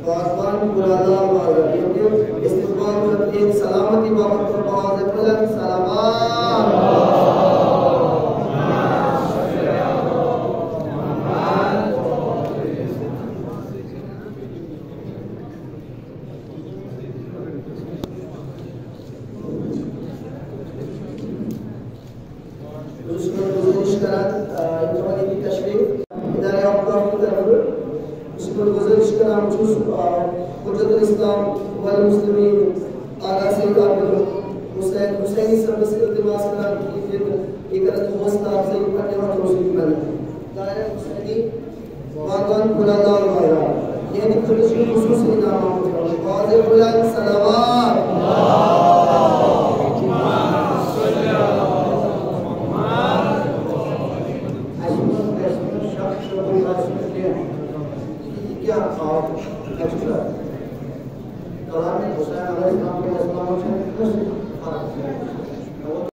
वाजवान बुलाला वाला ये इस्तेमाल करते हैं सलामती बाबत पर आवाज बुलंद सलावत उसमें गुजारिश करा इंतवाली की तशरीफ इदारे आपका की तरफ उसमें गुजारिश करा मुझे हुज्जतुल इस्लाम वल मुस्लिमीन आगा से काबिल हुसैनी सर्विस इल्तिमास करा कि फिर एक होस्ता से पढ़ने वाला रोशनी बना दायरा हुसैनी वागन बुलाला वाला ये पुलिस की खुसूसी नाम है वाज़े बुलंद सलावत क्या आप एक्स्ट्रा कलाम हुसैन अलैहिस्सलाम के इस्लाम से